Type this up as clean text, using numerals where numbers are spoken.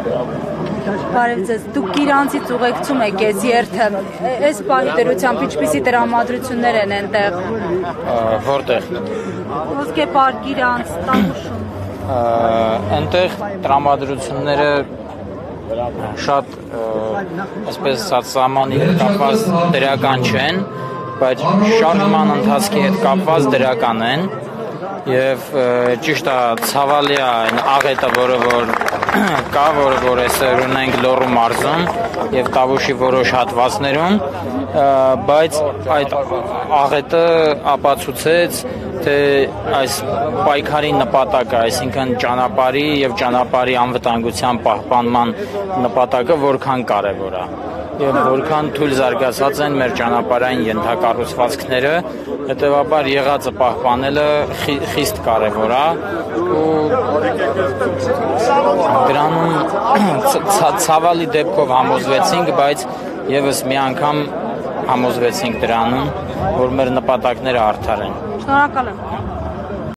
Բարև ձեզ, դուք իրանցից ուղեկցում եք ես երթը, այս պահի դրությամբ ինչպիսի տրամադրություններ են այնտեղ։ Որտեղ։ Ոսկե պարկ իրանց, Տավուշում։ Այնտեղ տրամադրությունները շատ այսպես սահմանի հետ կապված դրական չեն, բայց շարժման ընթացքի հետ կապված դրական են եւ ճիշտ է ցավալի է այն աղետը, որը որ կա, որը այսօր ունենք Լոռու մարզում եւ Տավուշի որոշ հատվածներում, բայց այդ աղետը ապացուցեց, թե այս պայքարի նպատակը, այսինքն ճանապարհի եւ ճանապարհի անվտանգության պահպանման նպատակը որքան կարեւոր է եւ որքան թույլ զարգացած են մեր ճանապարհային ենթակառուցվածքները, հետեւաբար եղածը պահպանելը խիստ կարեւոր է ու դրանում ցավալի դեպքով համոզվեցինք, բայց եւս մի անգամ համոզվեցինք դրանում, որ մեր նպատակները արդար են։ Շնորհակալ եմ։